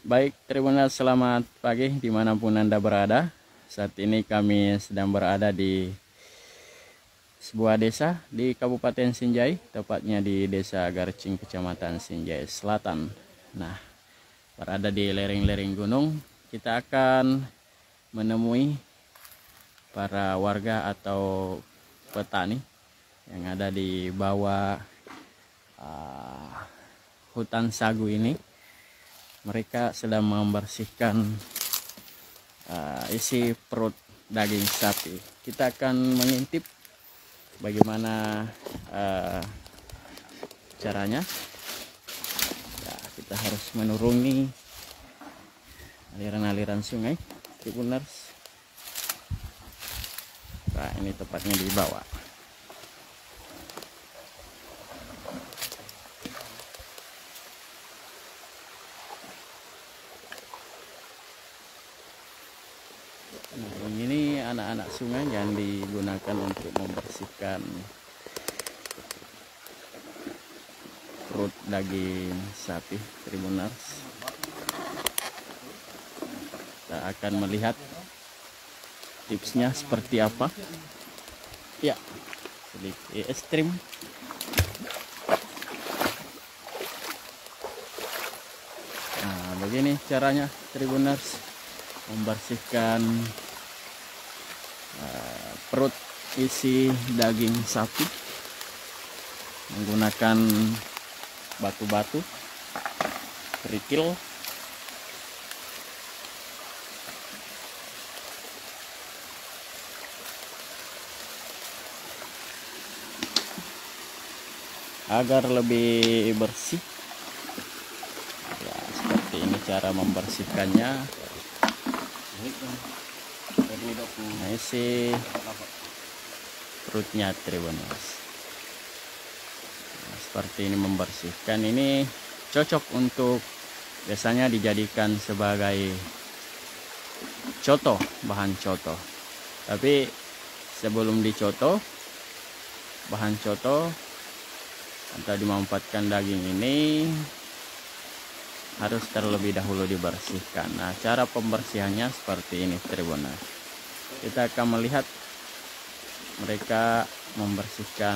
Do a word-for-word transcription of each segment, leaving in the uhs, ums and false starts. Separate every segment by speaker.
Speaker 1: Baik, Tribuners, selamat pagi dimanapun Anda berada. Saat ini kami sedang berada di sebuah desa di Kabupaten Sinjai, tepatnya di Desa Garcing, Kecamatan Sinjai Selatan. Nah, berada di lereng-lereng gunung, kita akan menemui para warga atau petani yang ada di bawah uh, hutan sagu ini. Mereka sedang membersihkan uh, isi perut daging sapi. Kita akan mengintip bagaimana uh, caranya. Ya, kita harus menuruni aliran-aliran sungai, Tribuners. Nah, ini tepatnya di bawah. Nah, ini anak-anak sungai yang digunakan untuk membersihkan perut daging sapi, Tribuners. Kita akan melihat tipsnya seperti apa. Ya, sedikit ekstrim. Nah, begini caranya, Tribuners, membersihkan uh, perut isi daging sapi menggunakan batu-batu, kerikil, agar lebih bersih. Ya, seperti ini cara membersihkannya. Nah, isi perutnya, Tribuners. Nah, seperti ini membersihkan. Ini cocok untuk biasanya dijadikan sebagai coto, bahan coto. Tapi sebelum dicoto, bahan coto atau dimanfaatkan daging ini harus terlebih dahulu dibersihkan. Nah, cara pembersihannya seperti ini, Tribuners. Kita akan melihat mereka membersihkan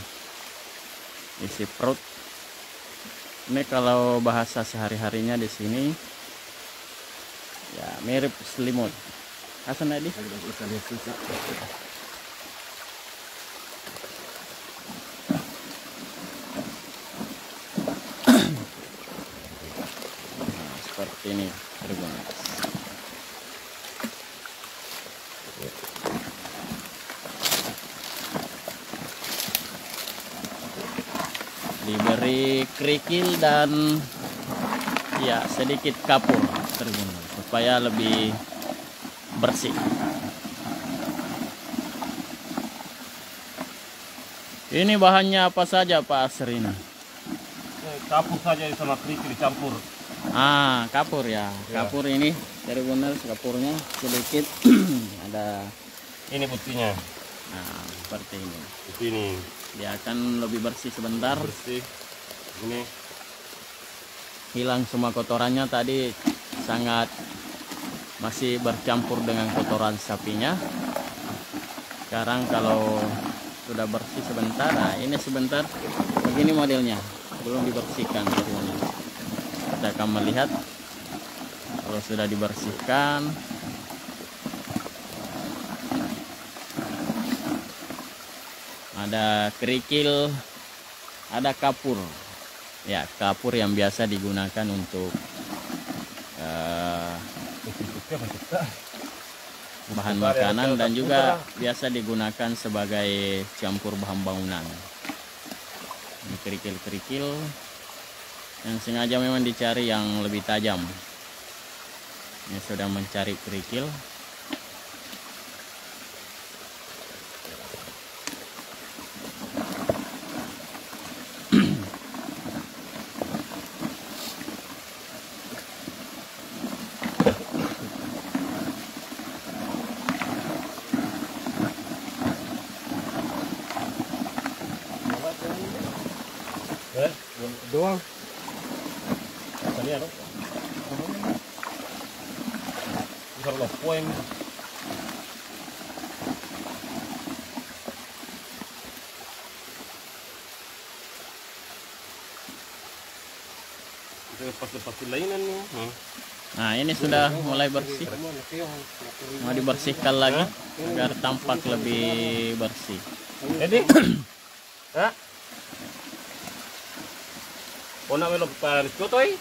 Speaker 1: isi perut. Ini kalau bahasa sehari-harinya di sini ya mirip selimut. Hasan Adi. Nah, seperti ini, Tribuners. Diberi kerikil dan ya sedikit kapur, Tribuners, supaya lebih bersih. Ini bahannya apa saja, Pak Asri?
Speaker 2: Kapur saja sama kerikil dicampur.
Speaker 1: Ah, kapur ya.
Speaker 2: Ya.
Speaker 1: Kapur ini, Tribuners, kapurnya sedikit. Ada
Speaker 2: Ini putihnya.
Speaker 1: nah, seperti ini.
Speaker 2: Putih ini.
Speaker 1: Dia akan lebih bersih sebentar.
Speaker 2: Bersih. Ini
Speaker 1: Hilang semua kotorannya, tadi sangat masih bercampur dengan kotoran sapinya. Sekarang kalau sudah bersih sebentar, nah ini sebentar begini modelnya, belum dibersihkan. Kita akan melihat kalau sudah dibersihkan. Ada kerikil, ada kapur. Ya, kapur yang biasa digunakan untuk uh, bahan makanan dan juga biasa digunakan sebagai campur bahan bangunan. Ini kerikil-kerikil yang sengaja memang dicari yang lebih tajam. Ini sudah mencari kerikil.
Speaker 2: doang.
Speaker 1: Tadi ada.
Speaker 2: besar lo poem. Itu pasti-pasti lainan nih. Hmm.
Speaker 1: Nah, ini sudah mulai bersih. Mau dibersihkan lagi agar tampak lebih bersih.
Speaker 2: Jadi, ha? Kona melo para skotoy.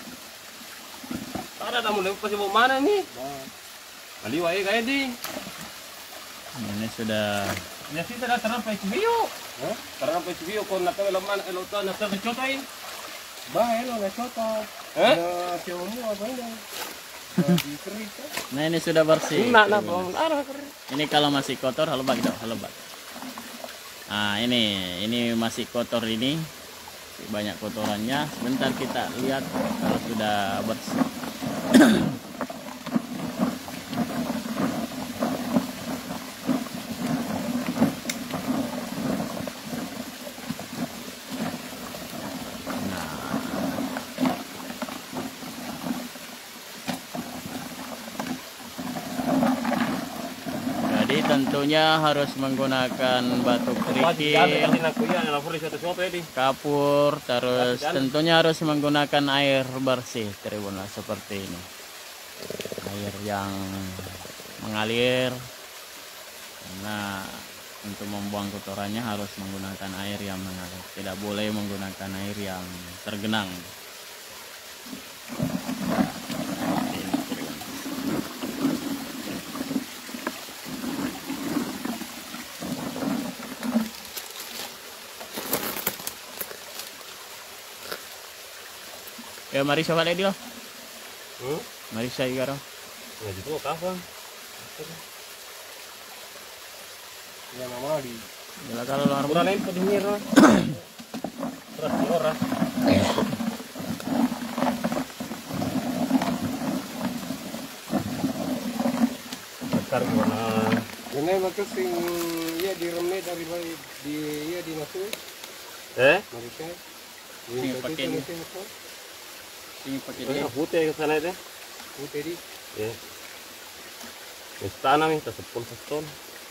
Speaker 2: Para tamu lepas pasti mau mana nih? Aliwa eh kayak di.
Speaker 1: Ini sudah.
Speaker 2: Ya sih sudah terampai video. Hah? Terampai video kon nak melo mana elo ta nak skotoy. Bah elo nak skotoy. Eh? Na siamu apa ini?
Speaker 1: Nah, ini sudah bersih.
Speaker 2: Nah, nah, arah
Speaker 1: Ini kalau masih kotor, halo bag dong, halo bag. Nah, ini ini masih kotor ini. Banyak kotorannya. Sebentar kita lihat kalau sudah bersih. Jadi tentunya harus menggunakan batu kerikil, kapur, terus tentunya harus menggunakan air bersih tribunal seperti ini. Air yang mengalir. Nah, untuk membuang kotorannya harus menggunakan air yang mengalir. Tidak boleh menggunakan air yang tergenang. Ya, mari coba lihat dia.
Speaker 2: Hmm?
Speaker 1: Mari saya igaro.
Speaker 2: Ya gitu kapan? Ya mama di.
Speaker 1: Ya kalau luar
Speaker 2: Kurang lain pedihir. Terus di ora. Besar gimana?
Speaker 3: Ini maksud sing iya diremeh dari di iya dimasuk.
Speaker 2: Eh?
Speaker 3: Mereka.
Speaker 1: Ini pakai ini. Ini pakai
Speaker 2: Ini
Speaker 1: dia.
Speaker 2: putih ke sana itu.
Speaker 3: Putih di.
Speaker 2: Ya. Ini tanam ini sepuluh ton.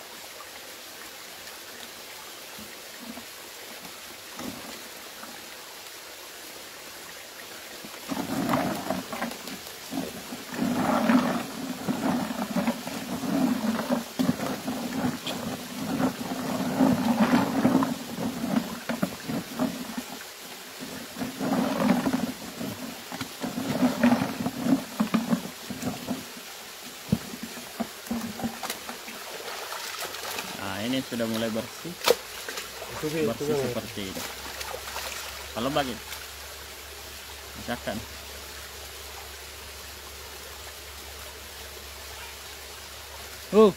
Speaker 1: Nah, ini sudah mulai bersih.
Speaker 2: Itu sih, itu
Speaker 1: Bersih
Speaker 2: kan.
Speaker 1: seperti ini. Kalau bagi misalkan uh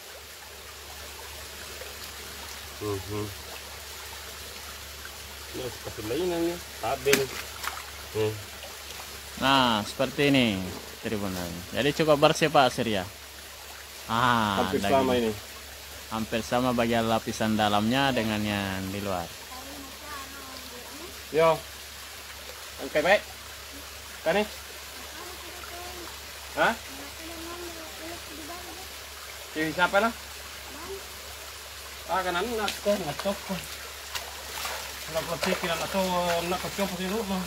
Speaker 2: Mhm. Ini seperti lainan nih, tabel. Hmm.
Speaker 1: nah seperti ini tribunal. Jadi cukup bersih Pak Surya. Ah,
Speaker 2: Hampir
Speaker 1: ada
Speaker 2: sama
Speaker 1: gini.
Speaker 2: ini.
Speaker 1: Hampir sama bagian lapisan dalamnya dengan yang di luar.
Speaker 2: Yo. Oke, baik. Kan nih? Hah? Si siapa lah? Ah, kanan nak ko, nak ko. Nak ko pikir nak to, nak ko coba sih rumah.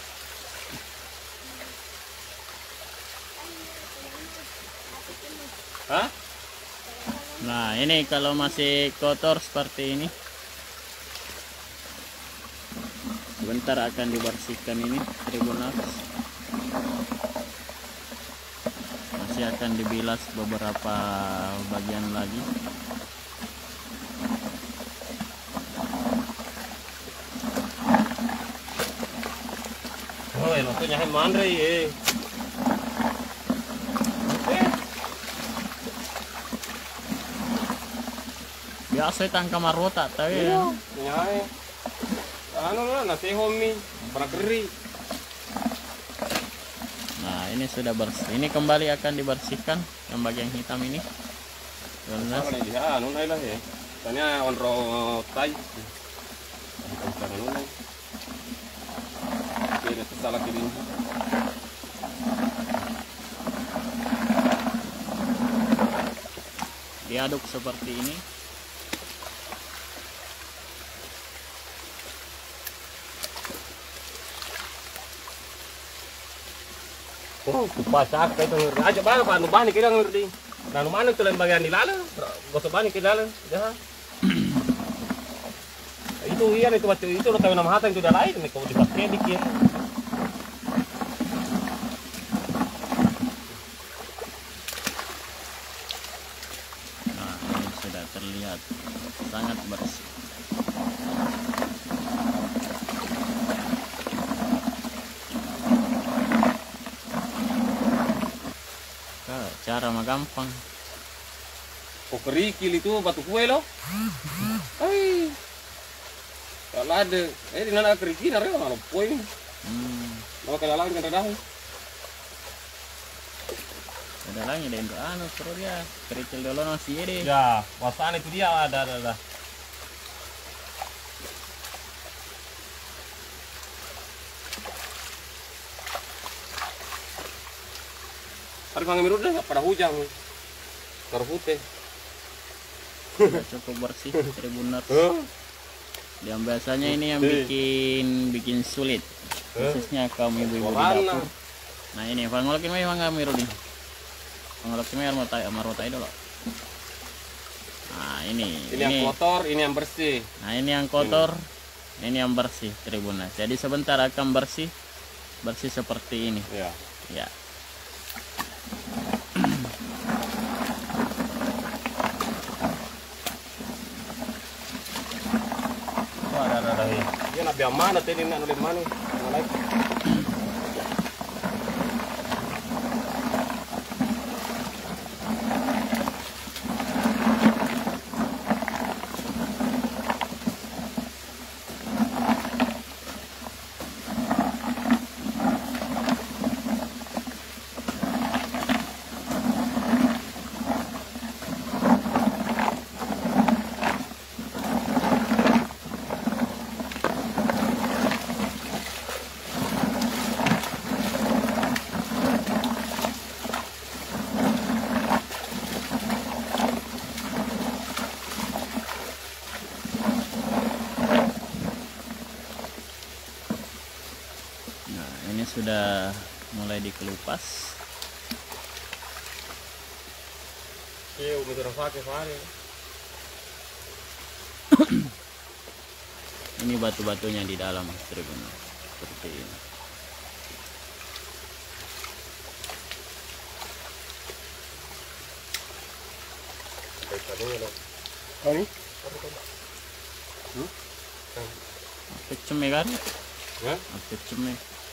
Speaker 2: Hah?
Speaker 1: Nah, ini kalau masih kotor seperti ini, sebentar akan dibersihkan ini tribunal. Masih akan dibilas beberapa bagian lagi.
Speaker 2: Oh, lo tuh nyahin mandre ye.
Speaker 1: Biasa tangka marota tapi ya.
Speaker 2: Nyahin. Ano lah, nasi homi, pernah keri.
Speaker 1: Nah, ini sudah bersih. Ini kembali akan dibersihkan yang bagian hitam ini. Benar.
Speaker 2: Apa nih dia? Anu lah ya. Tanya on ro tai. Bukan anu lah. Kira salah kiri.
Speaker 1: diaduk seperti ini.
Speaker 2: Oh, pasak itu ngerti. Aja bana pa nu bani kira ngerti. Nah, nu mana tulen bagian di lalu, gosok bani ke lalu. Ya. Itu iya itu waktu itu lo tahu nama hata itu udah lain nih kalau dipakai dikit.
Speaker 1: Nah, ini sudah terlihat sangat bersih. Cara mah gampang.
Speaker 2: Oh, kerikil itu batu kue loh. Hai. Kalau ada, eh di mana kerikil ada orang kue.
Speaker 1: Hmm.
Speaker 2: Mau kenalan kan dah.
Speaker 1: Ada lagi deh untuk anu seru dia. Kerikil dulu nasi deh.
Speaker 2: Ya, wasan itu dia ada ada ada. Hari kami mirut dah pada hujan. Terputih.
Speaker 1: Sudah cukup bersih Tribuners. Yang biasanya ini yang bikin bikin sulit, khususnya kaum ibu-ibu di dapur. Nah ini pangolokin mah emang kami rudi. Pangolokin mah mau tay, mau tay dulu. Nah ini,
Speaker 2: ini, ini yang kotor, ini yang bersih.
Speaker 1: Nah ini yang kotor, ini, ini yang bersih Tribuners. Jadi sebentar akan bersih, bersih seperti ini.
Speaker 2: Ya.
Speaker 1: Ya.
Speaker 2: Dia nabi mana tadi nak nulis mana? Mulai.
Speaker 1: Sudah mulai dikelupas.
Speaker 2: Iya, udah pakai pakai.
Speaker 1: Ini batu-batunya di dalam Tribuners seperti ini.
Speaker 3: Ini?
Speaker 2: Hmm?
Speaker 1: Apa ceme kan?
Speaker 2: Ya?
Speaker 1: Apa ceme?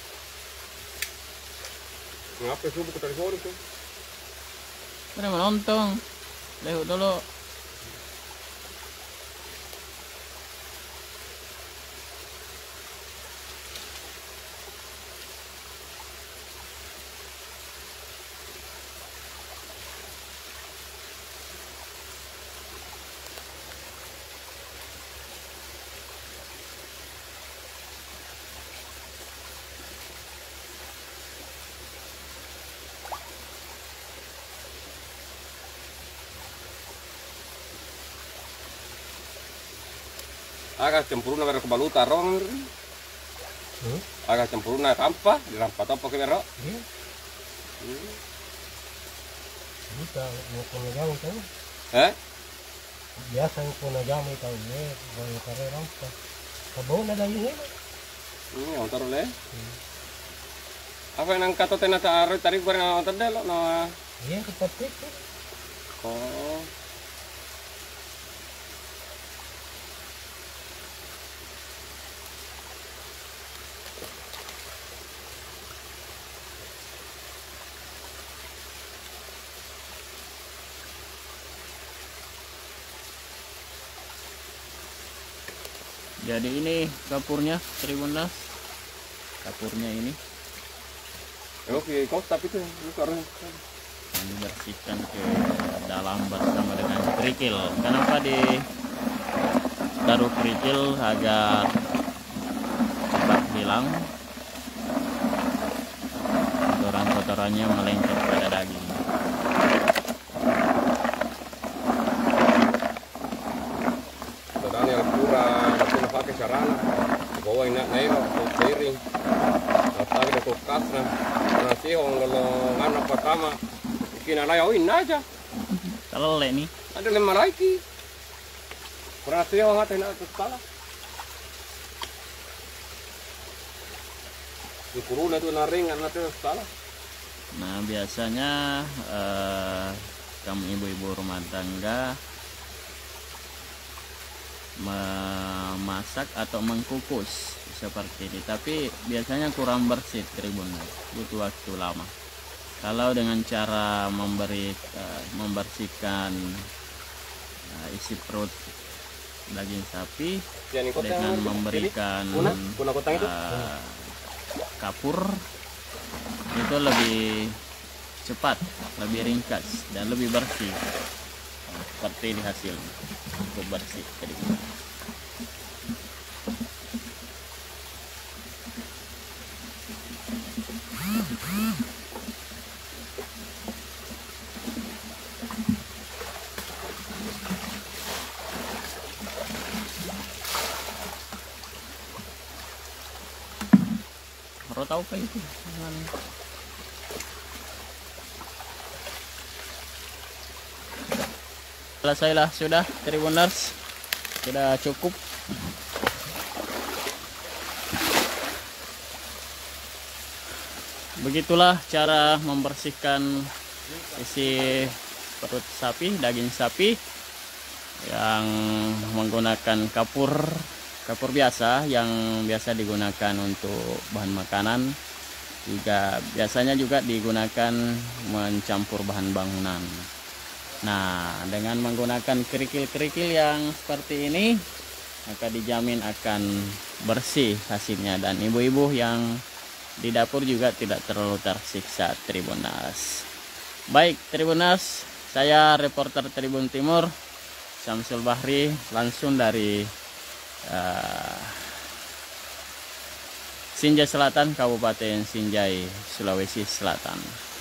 Speaker 2: Ngapa sih buku telepon itu?
Speaker 1: Mana menonton? Lewat dulu.
Speaker 2: Agak cempuruna bero kebaluta rong. Hmm? Agak cempuruna kampa, dirampat apa ke bero?
Speaker 3: Iya.
Speaker 2: Hmm.
Speaker 3: Bisa mau kena jamu kan?
Speaker 2: Eh?
Speaker 3: Biasa yang kena jamu itu ya, baru kare rampa. Kabau na lagi ni.
Speaker 2: Hmm, yang taruh le. Apa yang kata tena taruh tadi barang tadi lo no.
Speaker 3: Iya, seperti itu.
Speaker 2: Oh.
Speaker 1: Jadi ini dapurnya Tribuners. Dapurnya ini.
Speaker 2: Oke, kau tapi itu karena
Speaker 1: yang dibersihkan ke dalam bersama dengan kerikil. Kenapa di taruh kerikil agar cepat hilang kotoran-kotorannya melengket pada daging.
Speaker 2: bawa nak naik ke piring. Atau ada kulkas nah. Nasi orang kalau anak pertama kena layain aja.
Speaker 1: Kalau le nih.
Speaker 2: Ada lima lagi. Berarti orang ada nak salah. Di kuruna itu naring anak itu salah.
Speaker 1: Nah biasanya eh, kamu ibu-ibu rumah tangga memasak atau mengkukus seperti ini, tapi biasanya kurang bersih Tribuners, butuh waktu lama. Kalau dengan cara memberi uh, membersihkan uh, isi perut daging sapi dengan memberikan uh, kapur, itu lebih cepat, lebih ringkas dan lebih bersih. Nah, seperti ini hasilnya, cukup bersih Tribuners. Baru tahu apa itu? Selesailah sudah Tribuners, sudah cukup. Begitulah cara membersihkan isi perut sapi, daging sapi yang menggunakan kapur, kapur biasa yang biasa digunakan untuk bahan makanan. Juga biasanya juga digunakan mencampur bahan bangunan. Nah, dengan menggunakan kerikil-kerikil yang seperti ini, maka dijamin akan bersih hasilnya, dan ibu-ibu yang di dapur juga tidak terlalu tersiksa Tribuners. Baik Tribuners, saya reporter Tribun Timur Syamsul Bahri, langsung dari uh, Sinjai Selatan, Kabupaten Sinjai, Sulawesi Selatan.